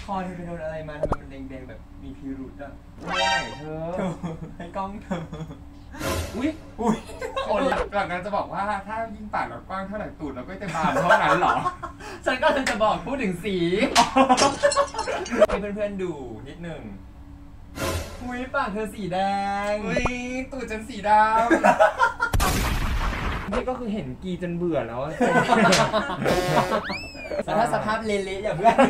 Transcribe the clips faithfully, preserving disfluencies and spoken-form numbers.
อเธอไปโดนอะไรมาทำไมมันแดงๆแบบมีพิรุธอ่ะไม่เธอให้กล้องเธออุ้ยอุ้ยคนหลังนั้นจะบอกว่าถ้ายิ่งปากเรากว้างเท่าไหร่ตูดเราก็จะบานเท่านั้นหรอฉันก็เลยจะบอกพูดถึงสีให้เพื่อนๆดูนิดหนึ่งอุ้ยปากเธอสีแดงอุ้ยตูดฉันสีดำนี่ก็คือเห็นกีจนเบื่อแล้วแต่ถ้าสภาพเละๆอย่างเพื่อน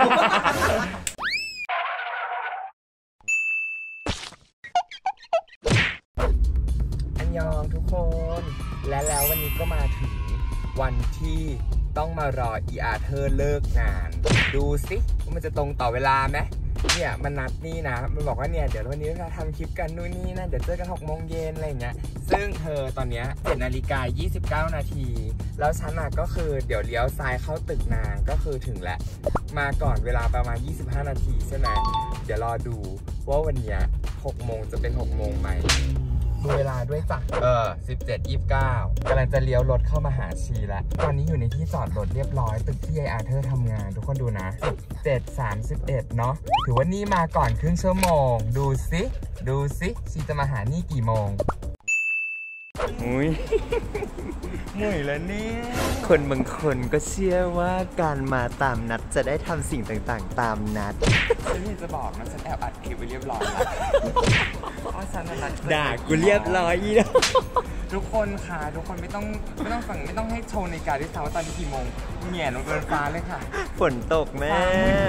อันยองทุกคนและแล้ววันนี้ก็มาถึงวันที่ต้องมารออีอาเธอร์เลิกงานดูสิว่ามันจะตรงต่อเวลาไหมเนี่ยมันนัดนี่นะมันบอกว่าเนี่ยเดี๋ยววันนี้เราทำคลิปกันนู่นนี่นะเดี๋ยวเจอกันหกโมงเย็นอะไรอย่างเงี้ยซึ่งเธอตอนเนี้ยเจ็ดนาฬิกายี่สิบเก้านาทีแล้วฉันอ่ะก็คือเดี๋ยวเลี้ยวซ้ายเข้าตึกนางก็คือถึงแล้วมาก่อนเวลาประมาณยี่สิบห้านาทีใช่ไหมเดี๋ยวรอดูว่าวันเนี้ยหกโมงจะเป็นหกโมงไหมดูเวลาด้วยจ้ะเออสิบเจ็ด ยี่สิบเก้ากำลังจะเลี้ยวรถเข้ามาหาชีแล้วตอนนี้อยู่ในที่จอดรถเรียบร้อยตึกที่ไออาเธอร์ทำงานทุกคนดูนะสิบเจ็ด สามสิบเอ็ดเนาะถือว่านี่มาก่อนครึ่งชั่วโมงดูสิดูสิชีจะมาหานี่กี่โมงอุ้ยเหนื่อยแล้วเนี่ยคนบางคนก็เชื่อว่าการมาตามนัดจะได้ทำสิ่งต่างๆตามนัดฉันนี่จะบอกนะฉันแอบอัดคลิปไว้เรียบร้อยแล้วเพราะฉันนัดด่ากูเรียบร้อยอีแล้วทุกคนค่ะทุกคนไม่ต้องไม่ต้องสั่งไม่ต้องให้โชว์ในการที่ถามว่าตอนนี้กี่โมงเหงี่ยลงเกินฟ้าเลยค่ะฝนตกแม่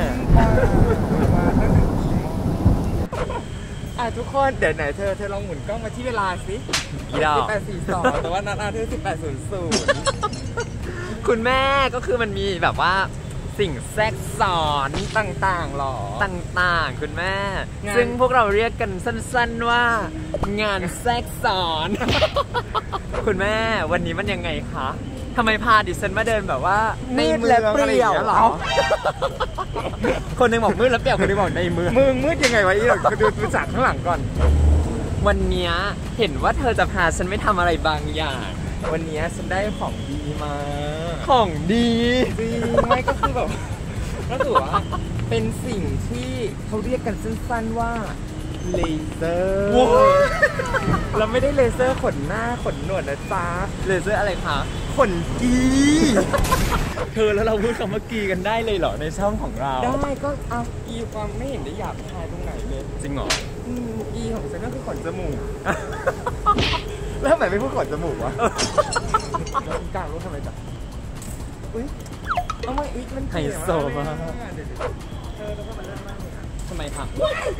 อ่ะทุกคนเดี๋ยวไหนเธอเธอลองหมุนกล้องมาที่เวลาสิสิบแปดสี่สองแต่ว่านัดอาเธอร์สิบแปดศูนย์ศูนย์คุณแม่ก็คือมันมีแบบว่าสิ่งแทรกซ้อนต่างๆหรอต่างๆคุณแม่ซึ่งพวกเราเรียกกันสั้นๆว่างานแทรกซ้อนคุณแม่วันนี้มันยังไงคะทำไมพาดิฉันมาเดินแบบว่าในเมืองอะไรอย่างเงี้ยหรอคนนึงบอกมืดแล้วเปลี่ยวคนนึงบอกในเมืองมึงมืดยังไงวะอีหรอดูดูจากข้างหลังก่อนวันนี้เห็นว่าเธอจะพาฉันไม่ทำอะไรบางอย่างวันนี้ฉันได้ของดีมาของดีจริงไม่ก็คือแบบก็ถือว่าเป็นสิ่งที่เขาเรียกกันสั้นๆว่าเลเซอร์เราไม่ได้เลเซอร์ขนหน้าขนหนวดนะจ๊ะเลเซอร์อะไรคะขนกีเธอแล้วเราพูดคำว่ากีกันได้เลยเหรอในช่องของเราได้ก็เอากีความไม่เห็นได้หยาบคายตรงไหนเลยจริงเหรอกีของฉันก็คือขนจมูกแล้วทำไมไม่พูดขนจมูกวะกลางรู้ทำไมจ๊ะอุ้ยเอามาอีกมันไฮโซมากเออแล้วก็มันเลิศมากเลยทำไมคะ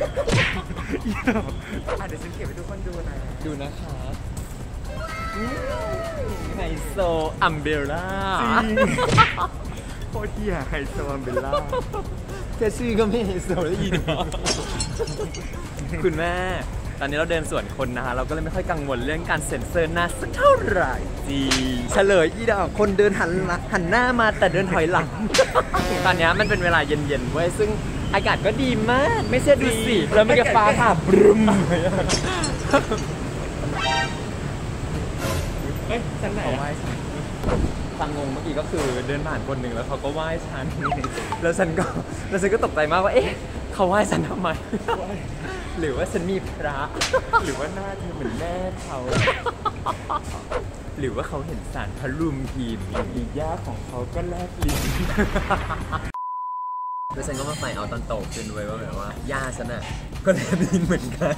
เดี๋ยวฉันเก็บให้ทุกคนดูนะดูนะคะไฮโซอัมเบล่าโคตรเหี้ยไฮโซอัมเบล่าแค่ชื่อก็ไม่ไฮโซแล้วอีกคุณแม่ตอนนี้เราเดินสวนคนนะคะเราก็เลยไม่ค่อยกังวลเรื่องการเซ็นเซอร์หน้าสักเท่าไหร่จีเฉลยอีดอกคนเดินหันหันหน้ามาแต่เดินถอยหลังตอนนี้มันเป็นเวลาเย็นๆเว้ยซึ่งอากาศก็ดีมากไม่ใช่ดูสิแล้วไม่กระฟ้าผ่าบรึมเฮ้ยฉันไหนไหว้ฉันฟังงงเมื่อกี้ก็คือเดินผ่านคนหนึ่งแล้วเขาก็ไหว้ฉันแล้วฉันก็แล้วฉันก็ตกใจมากว่าเอ๊ะเขาไหว้ฉันทำไมหรือว่าฉันมีพระหรือว่าหน้าเธอเหมือนแม่เขาหรือว่าเขาเห็นสารพระรุมทีมอีย่าของเขาก็แลบลิ้นแล้วฉันก็มาใส่เอาตอนโตขึ้นไว้ว่าแบบว่าย่าฉันอ่ะก็แลบลิ้นเหมือนกัน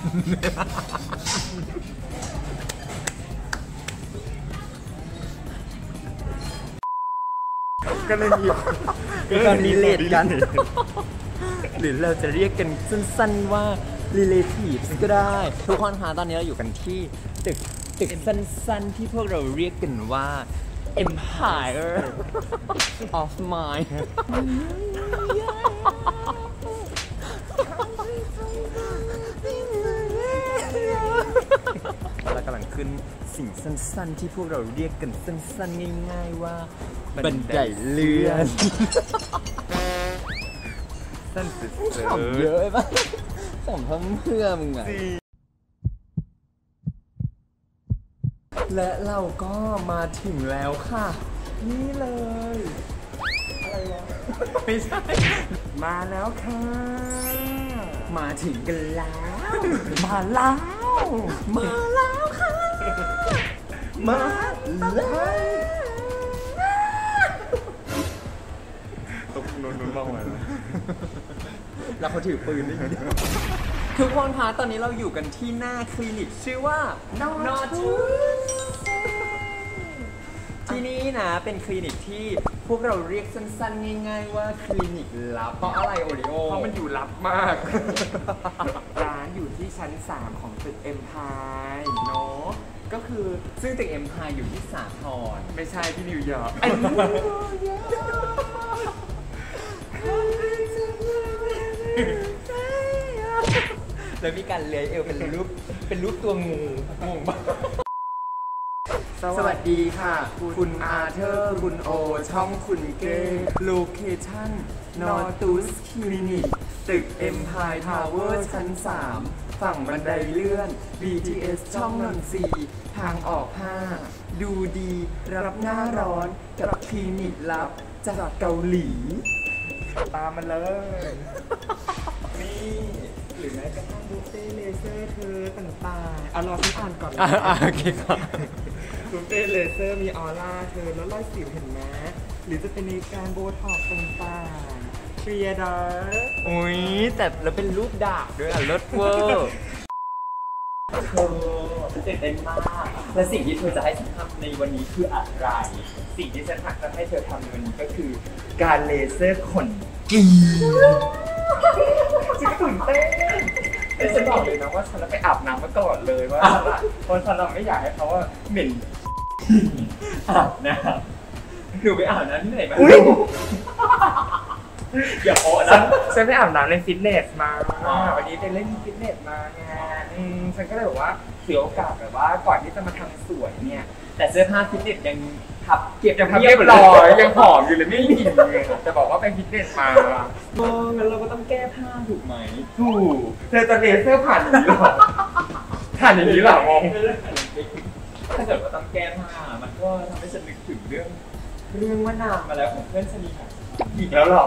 ก็เลยมีก็ตอนมีเลดกันหรือเราจะเรียกกันสั้นๆว่า relatives ก็ได้ทุกคนคะตอนนี้เราอยู่กันที่ตึกตึกสั้นๆที่พวกเราเรียกกันว่า Empire of Mind เรากำลังขึ้นสิ่งสั้นๆที่พวกเราเรียกกันสั้นๆง่ายๆว่าบันไดเลื่อนสั้นสุดๆขำเยอะป่ะขำเพิ่มเพื่อมึงอ่ะและเราก็มาถึงแล้วค่ะนี่เลยอะไรวะไม่ใช่มาแล้วค่ะมาถึงกันแล้วมาแล้วมาแล้วค่ะมาแล้วตุ๊กนุ่นนุ่นมากเลยแล้วเขาถือปืนได้ยินทุกคนคะตอนนี้เราอยู่กันที่หน้าคลินิกชื่อว่า Nortus ที่นี่นะเป็นคลินิกที่พวกเราเรียกสั้นๆง่ายๆว่าคลินิกลับเพราะอะไรโอริโอเพราะมันอยู่ลับมากร้านอยู่ที่ชั้นสามของตึกเอ็มพายเนาะก็คือซึ่งตึกเอ็มพายอยู่ที่สาทรไม่ใช่ที่นิวยอร์กแล้วมีการเลื้อยเอวเป็นรูปเป็นรูปตัวงูงงมากสวัสดีค่ะคุณอาเธอร์คุณโอช่องคุณเก้โลเคชั่น Nortus คลินิกตึก Empire Tower ชั้นสามฝั่งบันไดเลื่อน บี ที เอส ช่องนนทรีทางออกห้าดูดีรับหน้าร้อนกับคลินิกลับจากเกาหลีตามมาเลยนี่หรือแม้กระทั่งบุฟเฟ่เลเซอร์เธอต่างๆเอารอพี่อ่านก่อนโอเคครับบุฟเฟ่เลเซอร์มีออร่าเธอแล้วรอยสิวเห็นไหมหรือจะเป็นในการโบท็อกซ์ต่างๆเคลียร์ดอร์อุ้ยแต่แล้วเป็นรูปดาบด้วยอ่ะเลิศเวอร์เธอตื่นเต้นมากและสิ่งที่เธอจะให้ฉันทำในวันนี้คืออะไรสิ่งที่ฉันจะให้เธอทำในวันนี้ก็คือการเลเซอร์ขนกีฉันตื่นเต้นแต่ฉันบอกเลยนะว่าฉันไปอาบน้ำมาก่อนเลยว่าเพราะฉันเราไม่อยากให้เขาว่าเหม็นอาบน้ำหนูไปอาบน้ำที่ไหนมาอย่าโอะนะฉันไปอาบน้ำในฟิตเนสมาวันนี้ไปเล่นฟิตเนสมาไงฉันก็เลยบอกว่าเสียโอกาสแบบว่าก่อนที่จะมาทำสวยเนี่ยแต่เสื้อผ้าฟิตเนสยังทับเก็บยังเรียบร้อยยังหอมอยู่เลยไม่มีจะบอกว่าไปฟิตเนสมาโอ้งั้นเราก็ต้องแก้ผ้าถูกไหมถูกเธอจะเลเซอร์ผ่านอย่างนี้หรอผ่านอย่างนี้หรองงถ้าเกิดว่าต้องแก้ผ้ามันก็ทำให้ฉันนึกถึงเรื่องเรื่องว่านานมาแล้วของเพื่อนสนิทอีกแล้วหรอ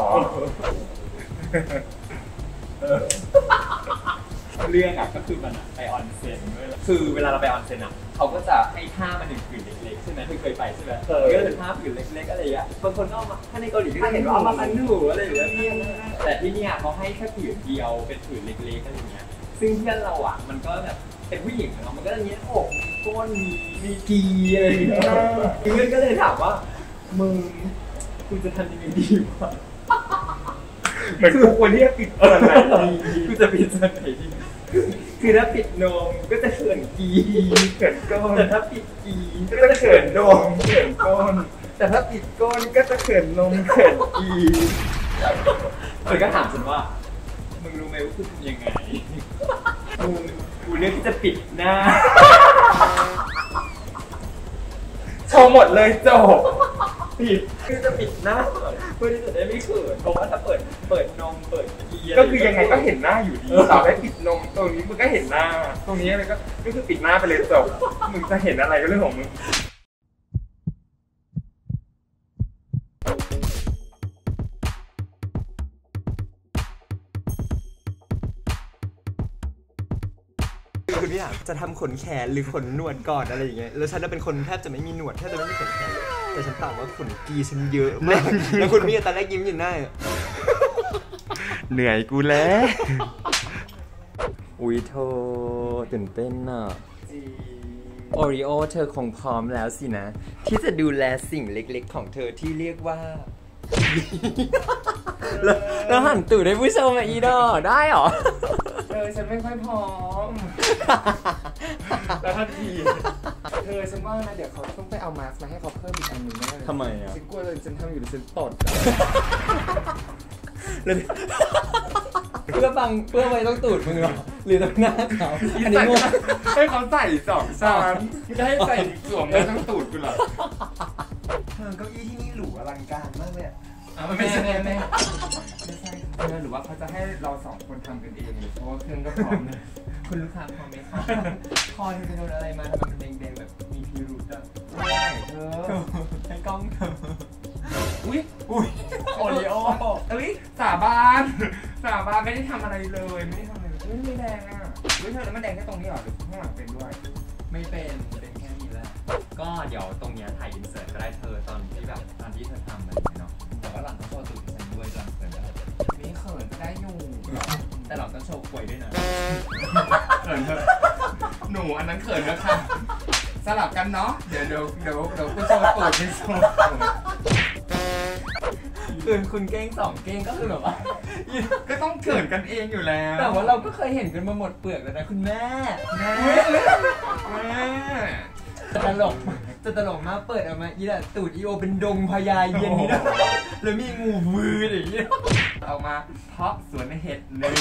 เรื่องอ่ะก็คือมันไปออนเซ็นด้วยคือเวลาเราไปออนเซ็นอ่ะเขาก็จะให้ผ้ามาหนึ่งผืนเล็กๆใช่ไหมเคยไปใช่ไหมเออก็เป็นผ้าผืนเล็กๆอะไรอย่างเงี้ยบางคนก็เอามาถ้าในเกาหลีก็เห็นว่าเอามาพันหนูอะไรอย่างเงี้ยแต่ที่นี่เขาให้แค่ผืนเดียวเป็นผืนเล็กๆอะไรอย่างเงี้ยซึ่งเพื่อนเราอ่ะมันก็แบบเป็นผู้หญิงเนาะมันก็อย่างเงี้ยอกก้นมีมีกีอะไรอย่างเงี้ยเพื่อนก็เลยถามว่ามึงคุณจะทำยังไงดีวะเหมือนกูควรที่จะปิดส่วนไหนดีกูจะปิดส่วนไหนดีคือถ้าปิดนมก็จะเขินกีเขินก้นแต่ถ้าปิดกีก็จะเขินนมเขินก้นแต่ถ้าปิดก้นก็จะเขินนมเขินกีเธอก็ถามฉันว่ามึงรู้ไหมว่าคุณทำยังไงกูกูเลือกที่จะปิดหน้าโชว์หมดเลยจบปิดคือจะปิดหน้าเพื่อที่จะได้ไม่เขินเพราะว่าถ้าเปิดเปิดนมเปิดกีก็คือยังไงก็เห็นหน้าอยู่ดีต่อให้ปิดนมตรงนี้มึงก็เห็นหน้าตรงนี้อะไรก็ก็คือปิดหน้าไปเลยจบมึงจะเห็นอะไรก็เรื่องของมึงคุณพี่อ่ะจะทำขนแขนหรือขนหนวดก่อนอะไรอย่างเงี้ยแล้วฉันจะเป็นคนแทบจะไม่มีหนวดแทบจะไม่มีขนแขนแต่ฉันตอบว่าขนกีฉันเยอะมากแล้วคุณพี่ตอนแรกยิ้มอยู่หน้าเหนื่อยกูแล้วอุ้ยโธ่ตื่นเต้นน่ะโอริโอเธอคงพร้อมแล้วสินะที่จะดูแลสิ่งเล็กๆของเธอที่เรียกว่าแล้วหันตู่ได้ผู้ชมมาอีดอได้หรอเธอฉันไม่ค่อยพร้อมแล้วทันทีเธอฉันว่านะเดี๋ยวเขาต้องไปเอามาสก์มาให้เขาเพิ่มอีกอันหนึ่งแน่เลยทำไมอ่ะฉันกลัวเลยฉันทำอยู่ดิฉันตดเพื่อบังเพื่อไว้ต้องตูดมึงหรอหรือต้องหน้าเขาอันนี้งงให้เขาใส่สองชั้นไม่ได้ให้ใส่สวมได้ทั้งตูดกูหรอเธอเก้าอี้ที่นี่หรูอลังการมากเลยไม่ใช่แม่แม่ไม่ใช่เธอหรือว่าเขาจะให้เราสองคนทำกันเองหรือเพราะว่าเครื่องก็พร้อมเลยคุณลูกค้าพร้อมไหมคะคอเธอจะโดนอะไรมาทำไมมันแดงๆแบบมีพิรุธอ่ะไม่เธอให้กล้องเธออุ้ยอุ้ยโอริโอเอ้ยสาบานสาบานไม่ได้ทำอะไรเลยไม่ได้ทำอะไรเลยไม่ไม่แดงอ่ะเฮ้ยเธอแล้วมันแดงแค่ตรงนี้เหรอหรือข้างหลังเป็นด้วยไม่เป็นเป็นแค่นี้แหละก็เดี๋ยวตรงเนี้ยถ่ายอินเสิร์ตก็ได้เธอตอนที่แบบตอนที่เธอทำอะไรอย่างเงี้ยเนาะแต่ว่าหลังต้องโชว์ตูดฉันด้วยหลังเขินได้ไม่เขินก็ได้อยู่แต่หลังต้องโชว์ควยด้วยนะเขินเถอะหนูอันนั้นเขินแล้วค่ะสลับกันเนาะเดี๋ยวเดี๋ยวเดี๋ยวเดี๋ยวกูโชว์ตูดให้โชว์คือคุณเก้งสองเก้งก็คือแบบว่าก็ต้องเขินกันเองอยู่แล้วแต่ว่าเราก็เคยเห็นกันมาหมดเปลือกแล้วนะคุณแม่แม่แม่จะตลกจะตลกมากเปิดออกมาอีน่ะตูดอีโอเป็นดงพญาเย็นนี่นะแล้วมีงูวืดอย่างนี้เอามาเพาะสวนเห็ดเนื้อ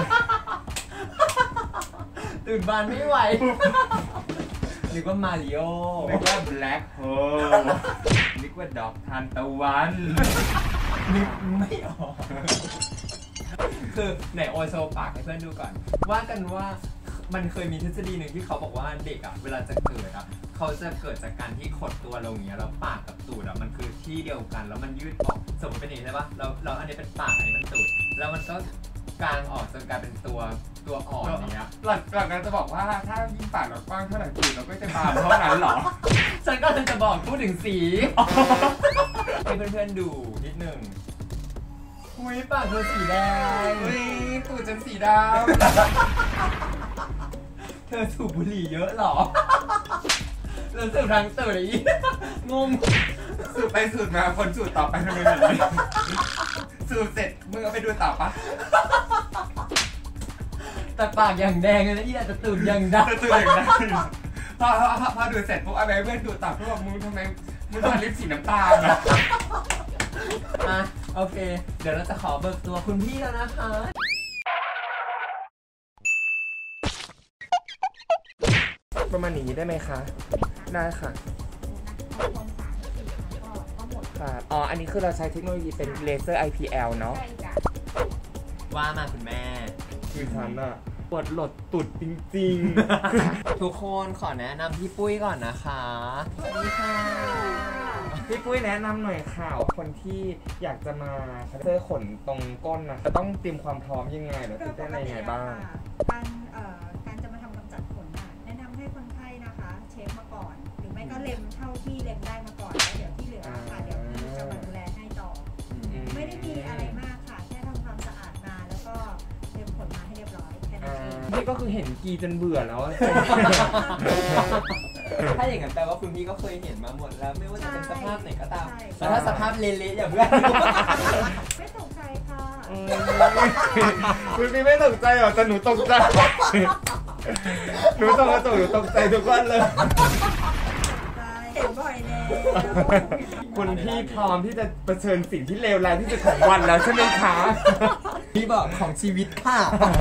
ตื่นบานไม่ไหวนึกว่ามาริโอนึกว่าแบล็คโฮลนึกว่าดอกทานตะวันนึกไม่ออกคือไหนโอโซปากให้เพื่อนดูก่อนว่ากันว่ามันเคยมีทฤษฎีหนึ่งที่เขาบอกว่าเด็กอ่ะเวลาจะเกิดอ่ะเขาจะเกิดจากการที่ขดตัวลงอย่างเงี้ยแล้วปากกับตูดอ่ะมันคือที่เดียวกันแล้วมันยืดออกสมมติเป็นอย่างนี้ใช่ปะแล้วแล้วอันนี้เป็นปากอันนี้เป็นตูดแล้วมันก็กางออกจนกลายเป็นตัวตัวอ่อนอย่างเงี้ยหลักหลักการจะบอกว่าถ้ายิ่งปากเรากว้างเท่าไหร่ตูดเราก็จะบานเท่านั้นหรอฉันก็เลยจะบอกพูดถึงสีให้เพื่อนๆดูนิดนึงอุ้ยปากเธอสีแดงอุ้ยตูดฉันสีดำเธอสูบบุหรี่เยอะหรอแล้วสูบทางตูดอะไรอีกงงสูบไปสูบมาคนสูบต่อไปทำไมแบบนี้สูบเสร็จมึงเอาไปดูต่อปะแต่ปากอย่างแดงเลยนะอีแต่ตูดอย่างดำตูดอย่างดำพอพอพอดูเสร็จปุ๊บเอาไปเพื่อนดูต่อเพื่อนบอกมึงทำไมมึงทาลิปสีน้ำตาลอ่ะอ่ะโอเคเดี๋ยวเราจะขอเบิกตัวคุณพี่แล้วนะคะประมาณนี้ได้ไหมคะได้ค่ะค่ะอ๋ออันนี้คือเราใช้เทคโนโลยีเป็นเลเซอร์ ไอ พี แอล เนาะว่ามาคุณแม่คือฉันอะปวดหลดตุดจริงๆทุกคนขอแนะนำพี่ปุ้ยก่อนนะคะสวัสดีค่ะพี่ปุ้ยแนะนำหน่อยค่ะคนที่อยากจะมาเลเซอร์ขนตรงก้นนะจะต้องเตรียมความพร้อมยังไงหรือตื่นเต้นอะไรยังไงบ้างการเอ่อการจะมาทำกำจัดขนน่ะแนะนำให้คนไข้นะคะเช็คมาก่อนหรือไม่ก็เล็มเท่าที่เล็มได้มาก่อนแล้วเดี๋ยวที่เหลือค่ะเดี๋ยวพี่จะมาดูแลให้ต่อไม่ได้มีอะไรมากค่ะแค่ทำความสะอาดมาแล้วก็เล็มขนมาให้เรียบร้อยแค่นั้นเองพี่ก็คือเห็นกีจนเบื่อแล้วถ้าอย่างนั้นแปลว่าคุณพี่ก็เคยเห็นมาหมดแล้วไม่ว่าจะเป็นสภาพไหนก็ตามแต่ถ้าสภาพเละๆอย่างเพื่อนไม่ตกใจค่ะคุณพี่ไม่ตกใจหรอแต่หนูตกใจหนูต้องกระตุกหนูตกใจทุกวันเลยเห็นบ่อยแล้วคุณพี่พร้อมที่จะเผชิญสิ่งที่เลวร้ายที่สุดของวันแล้วใช่ไหมคะพี่บอกของชีวิตค่ะ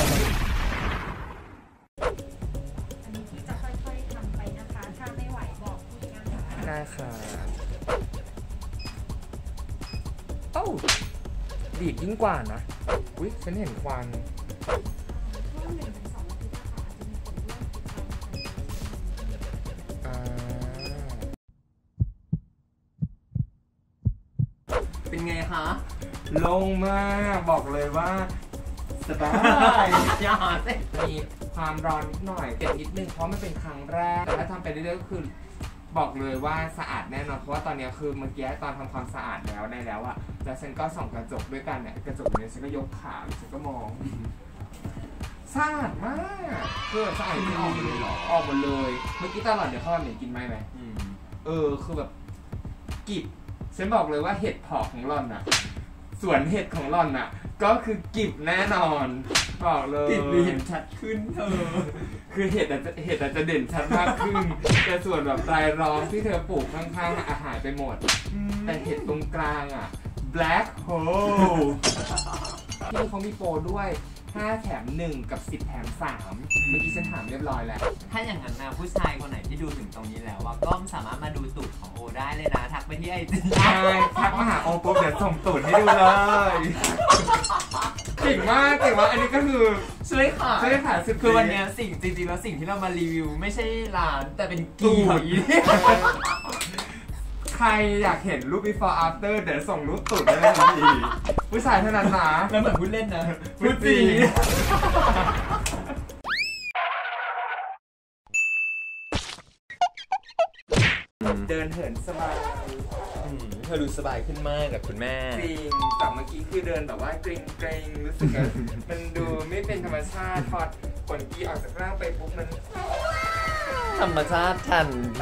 ได้ค่ะเอ้าดีดยิ่งกว่านะอุ๊ยฉันเห็นควันเป็นไงคะลงมากบอกเลยว่าสบายอย่าสิมีความร้อนนิดหน่อยเจ็บนิดนึงเพราะมันเป็นครั้งแรกแต่ถ้าทำไปเรื่อยๆก็คือบอกเลยว่าสะอาดแน่นอนเพราะว่าตอนนี้คือเมื่อกี้ตอนทำความสะอาดแล้วได้แล้วอะแล้วฉันก็ส่องกระจกด้วยกันเนี่ยกระจกนี้ฉันก็ยกขาฉันก็มองสะอาดมากคือสะอาดที่ออกหมดเลยหรอออกหมดเลยเมื่อกี้ตลอดเดี๋ยวเข้ามาเหม็นกินไหมไหมเออคือแบบกิบฉันบอกเลยว่าเห็ดเพาะของหล่อนอะสวนเห็ดของหล่อนอะก็คือกิบแน่นอนบอกเลยกิบเห็นชัดขึ้นเธอคือเห็ดอาจจะเห็ดอาจจะเด่นชัดมากขึ้นแต่ส่วนแบบรายล้อมที่เธอปลูกข้างๆอาหารไปหมดแต่เห็ดตรงกลางอ่ะ black hole ที่เขามีโปรด้วยห้าแถมหนึ่งกับสิบแถมสามเมื่อกี้ฉันถามเรียบร้อยแล้วถ้าอย่างนั้นนะผู้ชายคนไหนที่ดูถึงตรงนี้แล้วว่าก็สามารถมาดูตูดของโอได้เลยนะทักไปที่ไอจีใช่ทักมาหาโอปุ๊บเดี๋ยวส่งตูดให้ดูเลยเก่งมากเก่งมากอันนี้ก็คือช่วยขายช่วยขายสุดคือวันนี้สิ่งจริงๆแล้วสิ่งที่เรามารีวิวไม่ใช่ร้านแต่เป็นกีบใครอยากเห็นรูป before after เดี๋ยวส่งรูปตูดได้เลยทันทีผู้ชายเท่านั้นนะแล้วเหมือนพูดเล่นนะพูดจริงเดินเหินสบายเธอดูสบายขึ้นมากกับคุณแม่จริงแต่เมื่อกี้คือเดินแบบว่าเกรงเกรงรู้สึกว่ามันดูไม่เป็นธรรมชาติพอขนกีออกจากร่างไปปุ๊บมันธรรมชาติทันที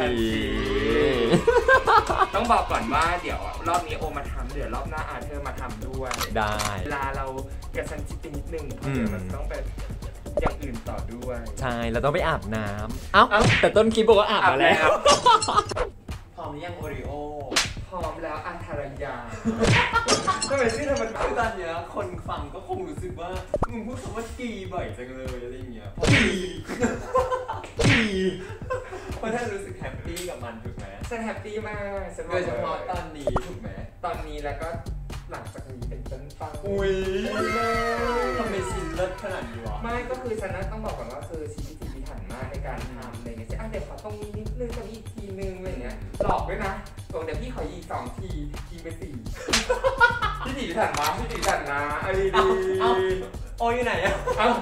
ต้องบอกก่อนว่าเดี๋ยวรอบนี้โอมาทำเดี๋ยวรอบหน้าอาเธอร์มาทำด้วยได้เวลาเรากระชันชิดไปนิดนึงเพราะเดี๋ยวมันต้องไปอย่างอื่นต่อด้วยใช่เราต้องไปอาบน้ำเอ้าแต่ต้นคลิปบอกว่าอาบมาแล้วพร้อมหรือยังโอริโอพร้อมแล้วอาธารยาทำไมชื่อเธอมันคือตอนเนี้ยคนฟังก็คงรู้สึกว่ามึงพูดคำว่ากีบ่อยจังเลยอะไรอย่างเงี้ยกีกีเพราะถ้ารู้สึกแฮปปี้กับมันถูกไหมฉันแฮปปี้มากฉันโดยเฉพาะตอนนี้ถูกไหมตอนนี้แล้วก็หลังจากนี้เป็นต้นไปอุ้ยทำไมซินเลิศขนาดนี้วะไม่ก็คือฉันต้องบอกก่อนว่าคือชีวิตพิถันมากในการทำอะไรเงี้ยอ่ะเดี๋ยวขอตรงนี้นิดนึงตรงนี้อีกทีนึงอะไรเงี้ยหลอกด้วยนะตรงเดี๋ยวพี่ขออีกสองทีทีไปสี่พี่ถีถันมาพี่ถีถันนะไอ้ดีโอ้ยอยู่ไหนอะ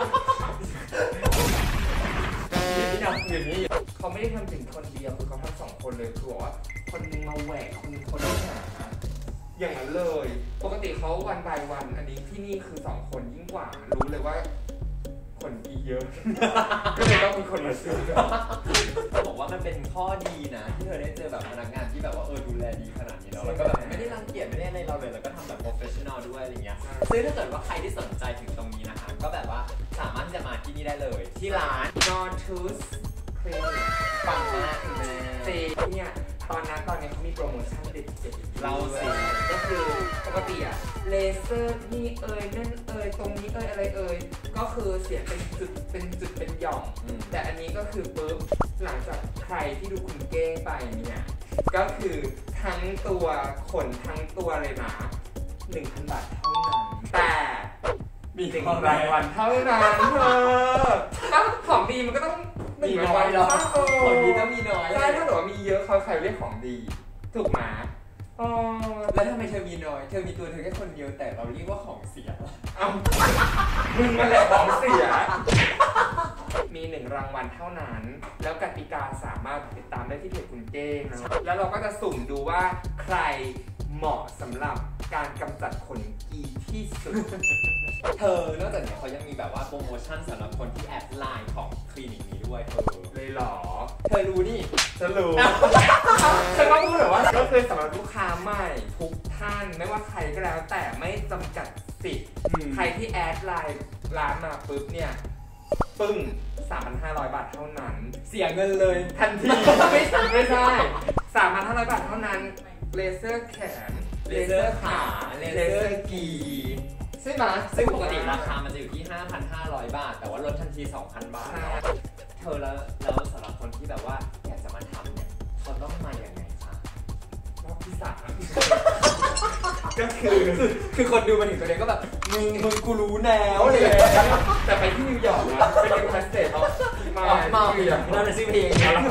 นี่นะอย่างนี้เขาไม่ได้ทำถึงคนเดียวคือเขาทำสองคนเลยคือบอกว่าคนนึงมาแหวกคนนึงคนที่หาอย่างนั้นเลยปกติเขาวันบายวันอันนี้ที่นี่คือสองคนยิ่งกว่ารู้เลยว่าคนดีเยอะก็เลยต้องมีคนมาซื้อบอกว่ามันเป็นข้อดีนะที่เธอได้เจอแบบพนักงานที่แบบว่าเออดูแลดีขนาดนี้แล้วแล้วก็แบบไม่ได้รังเกียจไม่ได้อะไรเราเลยแล้วก็ทำแบบ professional ด้วยอะไรเงี้ยซึ่งถ้าเกิดว่าใครที่สนใจถึงตรงนี้นะคะก็แบบว่าสามารถที่จะมาที่นี่ได้เลยที่ร้าน Nortus Clinic ปังมากคุณแม่เจเนี่ยตอนนั้นตอนนี้เขามีโปรโมชั่นเด็ดๆเราสิก็คือปกติอะเลเซอร์นี่เอ่ยนั่นเอ่ยตรงนี้เอ่ยอะไรเอ่ยก็คือเสียเป็นจุดเป็นจุดเป็นหย่อมแต่อันนี้ก็คือปุ๊บหลังจากใครที่ดูคุณเก้งไปเนี่ยก็คือทั้งตัวขนทั้งตัวเลยนะ หนึ่งพัน บาทเท่านั้นแต่มีหนึ่งรางวัลเท่านั้นเธอถ้าของดีมันก็ต้องมีน้อยหรอของดีต้องมีน้อยใช่ถ้าเกิดว่ามีเยอะเขาใครเรียกของดีถูกไหมอ๋อแล้วทำไมเธอมีน้อยเธอมีตัวเธอแค่คนเดียวแต่เราเรียกว่าของเสียอ้าวมึงมาแหละของเสียมีหนึ่งรางวัลเท่านั้นแล้วกติกาสามารถติดตามได้ที่เพจคุณเก้งนะแล้วเราก็จะสุ่มดูว่าใครเหมาะสำหรับการกำจัดขนกีที่สุดเธอนอกจากนี้เขายังมีแบบว่าโปรโมชั่นสำหรับคนที่แอดไลน์ของคลินิกนี้ด้วยเธอเลยหรอเธอรู้นี่ฉันรู้ฉันก็พูดแบบว่าก็คือสำหรับลูกค้าใหม่ทุกท่านไม่ว่าใครก็แล้วแต่ไม่จำกัดสิทธิ์ใครที่แอดไลน์ร้านมาปุ๊บเนี่ยปึ้ง สามพันห้าร้อย บาทเท่านั้นเสียเงินเลยทันทีไม่ใช่ไม่ใช่ สามพันห้าร้อย บาทเท่านั้นเลเซอร์แขนเลเซอร์ขาเลเซอร์กีใช่ไหมซึ่งปกติราคามันจะอยู่ที่ ห้าพันห้าร้อย บาทแต่ว่าลดทันที สองพัน บาทเธอแล้วแล้วสำหรับคนที่แบบว่าอยากจะมาทำเนี่ยเขาต้องมาอย่างไรคะรอบที่สามก็คือคือคนดูมาถึงตัวเนี้ยก็แบบมึงมึงกูรู้แนวเลยแต่ไปที่นิวยอร์กนะไปเรียนคลาสเตทเอามามานั่นเป็นชื่อเพลง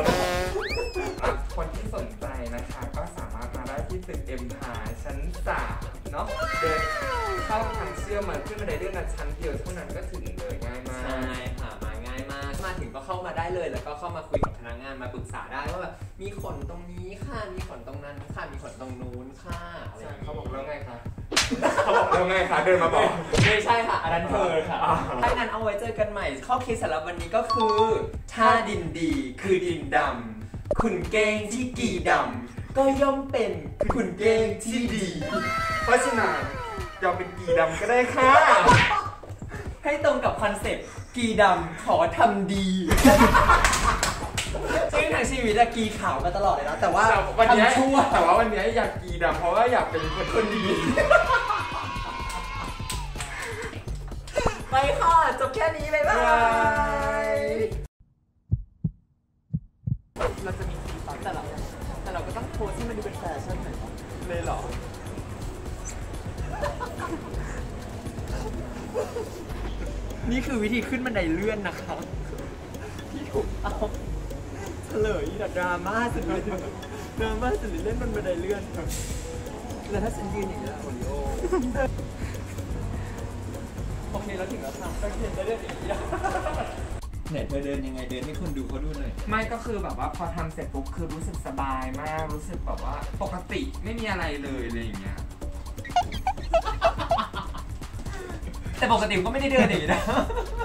คนที่สนใจนะคะก็สามารถมาได้ที่ตึกเอ็มพายชั้นสามเนาะเดินเข้าทางเชื่อมมาขึ้นมาในเรื่องชั้นเดียวเท่านั้นก็ถึงเลยง่ายมากใช่ค่ะมาง่ายมากมาถึงก็เข้ามาได้เลยแล้วก็เข้ามาคุยกับพนักงานมาปรึกษาได้ว่าแบบมีขนตรงนี้ค่ะมีขนตรงนั้นค่ะมีขนตรงนู้นค่ะอะไรอย่างเงี้ยเขาบอกแล้วไงคะเขาบอกแล้วไงคะเดินมาบอกไม่ใช่ค่ะอันนั้นเธอค่ะถ้างั้นเอาไว้เจอกันใหม่ข้อคิดสำหรับวันนี้ก็คือถ้าดินดีคือดินดำขุนเก้งที่กีดำก็ย่อมเป็นขุนเก้งที่ดีเพราะฉะนั้นยอมเป็นกีดำก็ได้ค่ะให้ตรงกับคอนเซ็ปต์กีดำขอทำดีซึ่งทางชีวิตกีขาวมาตลอดเลยนะแต่ว่าทำชั่วแต่ว่าวันนี้อยากกีดำเพราะว่าอยากเป็นคนคนดีไปค่ะจบแค่นี้บ๊ายบายเราจะมีสีสันแต่เราแต่เราก็ต้องโพสให้มันดูเป็นแฟชั่นหน่อยเลยหรอนี่คือวิธีขึ้นบันไดเลื่อนนะคะที่ถูกเอาเฉลยดราม่าสุดเลยเดินมาสิเล่นมันบันไดเลื่อนแล้วถ้าฉันยืนอย่างนี้ล่ะโอริโอโอเคแล้วถึงแล้วค่ะก็เขียนได้เดินอย่างนี้ไหนเธอเดินยังไงเดินให้คนดูเขาดูหน่อยไม่ก็คือแบบว่าพอทำเสร็จปุ๊บคือรู้สึกสบายมากรู้สึกแบบว่าปกติไม่มีอะไรเลยอะไรอย่างเงี้ยแต่ปกติก็ไม่ได้เดินอย่างนี้นะ